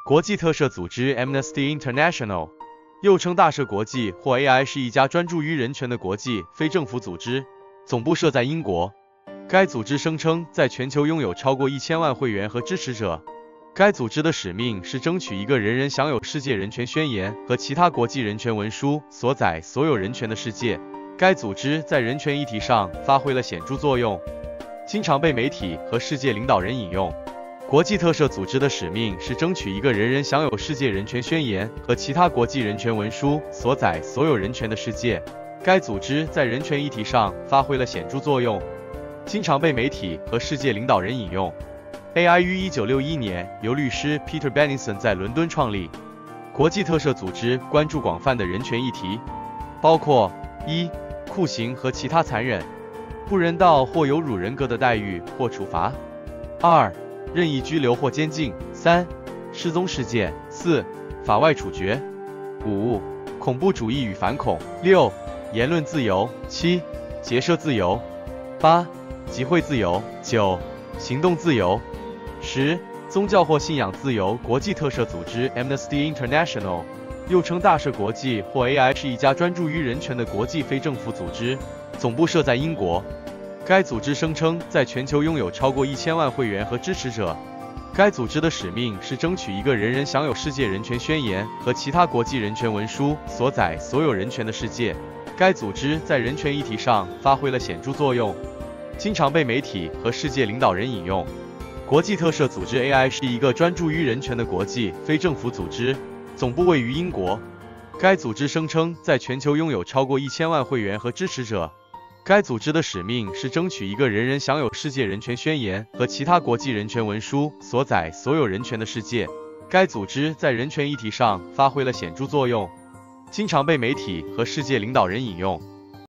国际特赦组织 Amnesty International， 又称大赦国际或 AI， 是一家专注于人权的国际非政府组织，总部设在英国。该组织声称在全球拥有超过1000万会员和支持者。该组织的使命是争取一个人人享有世界人权宣言和其他国际人权文书所载所有人权的世界。该组织在人权议题上发挥了显著作用，经常被媒体和世界领导人引用。国际特赦组织的使命是争取一个人人享有世界人权宣言和其他国际人权文书所载所有人权的世界。该组织在人权议题上发挥了显著作用，经常被媒体和世界领导人引用。AI 于1961年由律师 Peter Benenson 在伦敦创立。国际特赦组织关注广泛的人权议题，包括1. 酷刑和其他残忍、不人道或有辱人格的待遇或处罚； 2. 任意拘留或监禁； 3. 失踪事件； 4. 法外处决； 5. 恐怖主义与反恐； 6. 言论自由； 7. 结社自由； 8. 集会自由； 9. 行动自由； 10. 宗教或信仰自由。国际特赦组织 Amnesty International， 又称大赦国际或 AI， 是一家专注于人权的国际非政府组织，总部设在英国。该组织声称在全球拥有超过1000万会员和支持者。该组织的使命是争取一个人人享有世界人权宣言和其他国际人权文书所载所有人权的世界。该组织在人权议题上发挥了显著作用，经常被媒体和世界领导人引用。国际特赦组织 AI 是一个专注于人权的国际非政府组织，总部位于英国。该组织声称在全球拥有超过1000万会员和支持者。该组织的使命是争取一个人人享有世界人权宣言和其他国际人权文书所载所有人权的世界。该组织在人权议题上发挥了显著作用，经常被媒体和世界领导人引用。